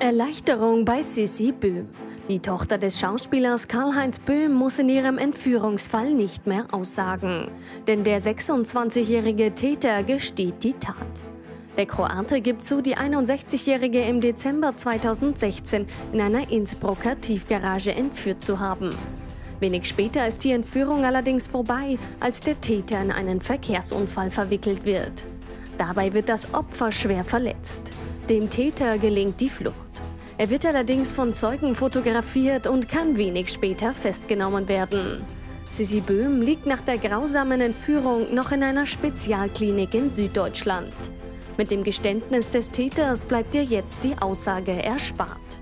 Erleichterung bei Sissi Böhm. Die Tochter des Schauspielers Karl-Heinz Böhm muss in ihrem Entführungsfall nicht mehr aussagen. Denn der 26-jährige Täter gesteht die Tat. Der Kroate gibt zu, die 61-jährige im Dezember 2016 in einer Innsbrucker Tiefgarage entführt zu haben. Wenig später ist die Entführung allerdings vorbei, als der Täter in einen Verkehrsunfall verwickelt wird. Dabei wird das Opfer schwer verletzt. Dem Täter gelingt die Flucht. Er wird allerdings von Zeugen fotografiert und kann wenig später festgenommen werden. Sissi Böhm liegt nach der grausamen Entführung noch in einer Spezialklinik in Süddeutschland. Mit dem Geständnis des Täters bleibt ihr jetzt die Aussage erspart.